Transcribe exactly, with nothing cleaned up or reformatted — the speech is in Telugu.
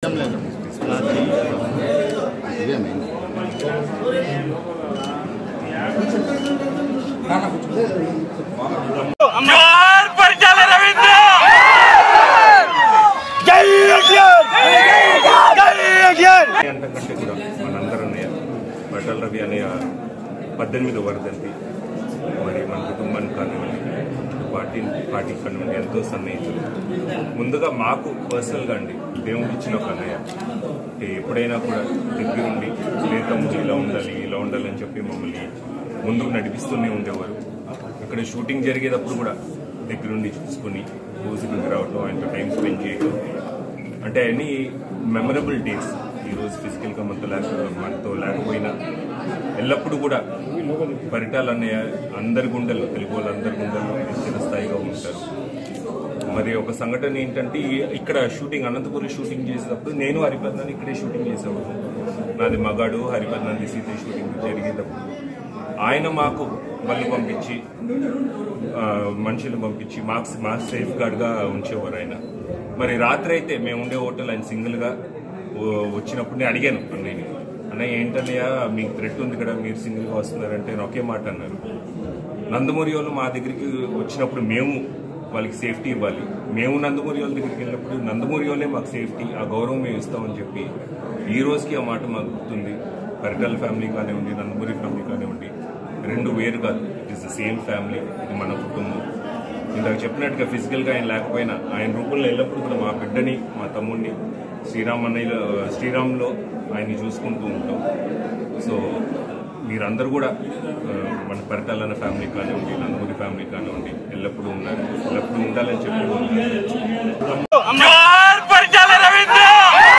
అంతకంటే కూడా మనందరూ బట్టల రవి అనే పద్దెనిమిది వరదంతి మరి మన కుటుంబానికి కానివ్వండి పార్టీ పార్టీకి కానివ్వండి ఎంతో సన్నిహితులు. ముందుగా మాకు పర్సనల్గా అండి దేవుడు ఇచ్చిన ఒక అన్నయ్య. ఎప్పుడైనా కూడా దగ్గరుండి లేదు తమ్ముడు ఇలా ఉండాలి ఇలా ఉండాలని చెప్పి మమ్మల్ని ముందుకు నడిపిస్తూనే ఉండేవారు. ఇక్కడ షూటింగ్ జరిగేటప్పుడు కూడా దగ్గరుండి చూసుకుని రోజుకి రావటం, ఆయనతో టైం స్పెండ్ చేయటం, అంటే అన్ని మెమరబుల్ డేస్. ఈరోజు ఫిజికల్గా మనతో లేక మనతో లేకపోయినా ఎల్లప్పుడూ కూడా పరిటాల అన్నయ్య అందరి గుండెల్లో, తెలుగు వాళ్ళ అందరి గుండెల్లో చిరస్థాయిగా ఉంటారు. మరి ఒక సంఘటన ఏంటంటే, ఇక్కడ షూటింగ్ అనంతపురం షూటింగ్ చేసేటప్పుడు నేను హరిపద్నాన్ని ఇక్కడే షూటింగ్ చేసేవాడు. నాది మగాడు, హరిపద్నాన్ని సీత షూటింగ్ జరిగేటప్పుడు ఆయన మాకు బళ్ళు పంపించి మనుషులు పంపించి మాకు మాకు సేఫ్ గార్డ్గా ఉంచేవారు ఆయన. మరి రాత్రి అయితే మేము ఉండే హోటల్ ఆయన సింగిల్గా వచ్చినప్పుడు నేను అడిగాను అన్నయ్యని, అన్నయ్య ఏంటన్నయ్య మీకు థ్రెట్ ఉంది కదా, మీరు సింగిల్గా వస్తున్నారంటే నేను ఒకే మాట అన్నారు, నందమూరి వాళ్ళు మా దగ్గరికి వచ్చినప్పుడు మేము వాళ్ళకి సేఫ్టీ ఇవ్వాలి, మేము నందమూరి వాళ్ళ దగ్గరికి వెళ్ళినప్పుడు నందమూరి వాళ్ళే మాకు సేఫ్టీ, ఆ గౌరవం మేము ఇస్తామని చెప్పి ఈ రోజుకి ఆ మాట మాకు గుర్తుంది. పరిటాల ఫ్యామిలీ కానివ్వండి, నందమూరి ఫ్యామిలీ కానివ్వండి, రెండు వేరు కాదు, it is the same family, ఇది మన కుటుంబం. ఇందాక చెప్పినట్టుగా ఫిజికల్గా ఆయన లేకపోయినా ఆయన రూపంలో ఎల్లప్పుడూ కూడా మా బిడ్డని, మా తమ్ముడిని శ్రీరామ్ అన్నయ్య శ్రీరామ్లో ఆయన్ని చూసుకుంటూ ఉంటాం. సో మీరందరూ కూడా మన పరిటాల ఫ్యామిలీ కానివ్వండి, నందమూరి ఫ్యామిలీ కానివ్వండి ఎల్లప్పుడూ ఉన్నారు, ఎల్లప్పుడూ ఉండాలని చెప్పి